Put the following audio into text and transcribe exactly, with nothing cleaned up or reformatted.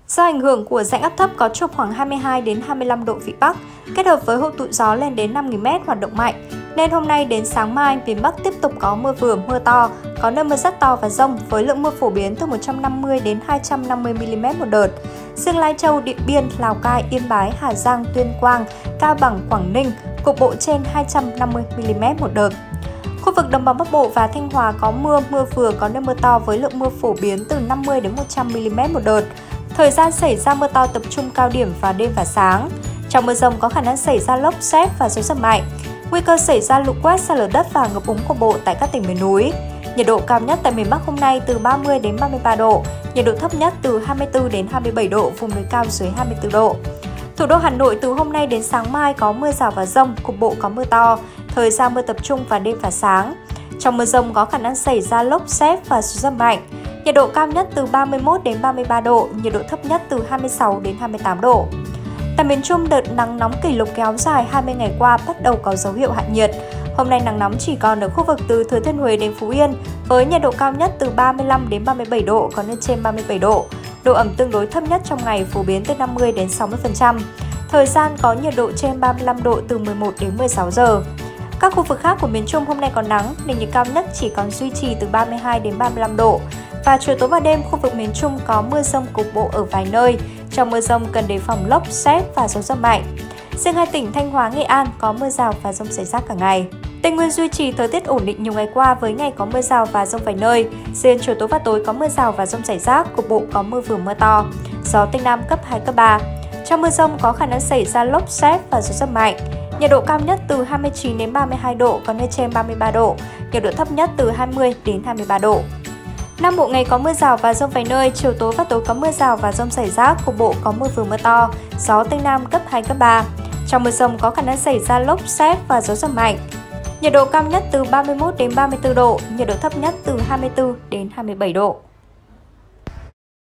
Do ảnh hưởng của rãnh áp thấp có trục khoảng hai mươi hai đến hai mươi lăm độ vĩ Bắc, kết hợp với hội tụ gió lên đến năm nghìn mét hoạt động mạnh, nên hôm nay đến sáng mai miền Bắc tiếp tục có mưa vừa mưa to, có nơi mưa rất to và dông với lượng mưa phổ biến từ một trăm năm mươi đến hai trăm năm mươi mi li mét một đợt. Riêng Lai Châu, Điện Biên, Lào Cai, Yên Bái, Hà Giang, Tuyên Quang, Cao Bằng, Quảng Ninh cục bộ trên hai trăm năm mươi mi li mét một đợt. Khu vực Đồng bằng Bắc Bộ và Thanh Hóa có mưa, mưa vừa có nơi mưa to với lượng mưa phổ biến từ năm mươi đến một trăm mi li mét một đợt. Thời gian xảy ra mưa to tập trung cao điểm vào đêm và sáng. Trong mưa dông có khả năng xảy ra lốc, sét và gió giật mạnh. Nguy cơ xảy ra lũ quét, sạt lở đất và ngập úng cục bộ tại các tỉnh miền núi. Nhiệt độ cao nhất tại miền Bắc hôm nay từ ba mươi đến ba mươi ba độ, nhiệt độ thấp nhất từ hai mươi tư đến hai mươi bảy độ, vùng núi cao dưới hai mươi tư độ. Thủ đô Hà Nội từ hôm nay đến sáng mai có mưa rào và dông, cục bộ có mưa to, thời gian mưa tập trung vào đêm và sáng. Trong mưa dông có khả năng xảy ra lốc, sét và gió giật mạnh. Nhiệt độ cao nhất từ ba mươi mốt đến ba mươi ba độ, nhiệt độ thấp nhất từ hai mươi sáu đến hai mươi tám độ. Tại miền Trung, đợt nắng nóng kỷ lục kéo dài hai mươi ngày qua bắt đầu có dấu hiệu hạ nhiệt. Hôm nay nắng nóng chỉ còn ở khu vực từ Thừa Thiên Huế đến Phú Yên, với nhiệt độ cao nhất từ ba mươi lăm đến ba mươi bảy độ, có nơi trên ba mươi bảy độ. Độ ẩm tương đối thấp nhất trong ngày phổ biến từ năm mươi đến sáu mươi phần trăm. Thời gian có nhiệt độ trên ba mươi lăm độ từ mười một đến mười sáu giờ. Các khu vực khác của miền Trung hôm nay có nắng, nền nhiệt cao nhất chỉ còn duy trì từ ba mươi hai đến ba mươi lăm độ. Và chiều tối và đêm, khu vực miền Trung có mưa dông cục bộ ở vài nơi. Trong mưa dông cần đề phòng lốc, sét và gió giật mạnh. Riêng hai tỉnh Thanh Hóa, Nghệ An có mưa rào và dông rải rác cả ngày. Tây Nguyên duy trì thời tiết ổn định nhiều ngày qua với ngày có mưa rào và dông vài nơi. Riêng chiều tối và tối có mưa rào và dông rải rác, cục bộ có mưa vừa mưa to. Gió Tây Nam cấp hai, cấp ba. Trong mưa dông có khả năng xảy ra lốc, sét và gió giật mạnh. Nhiệt độ cao nhất từ hai mươi chín đến ba mươi hai độ, có nơi trên ba mươi ba độ. Nhiệt độ thấp nhất từ hai mươi đến hai mươi ba độ. Nam Bộ ngày có mưa rào và dông vài nơi, chiều tối và tối có mưa rào và dông rải rác, cục bộ có mưa vừa mưa to, gió Tây Nam cấp hai, cấp ba. Trong mưa dông có khả năng xảy ra lốc, sét và gió giật mạnh. Nhiệt độ cao nhất từ ba mươi mốt đến ba mươi tư độ, nhiệt độ thấp nhất từ hai mươi tư đến hai mươi bảy độ.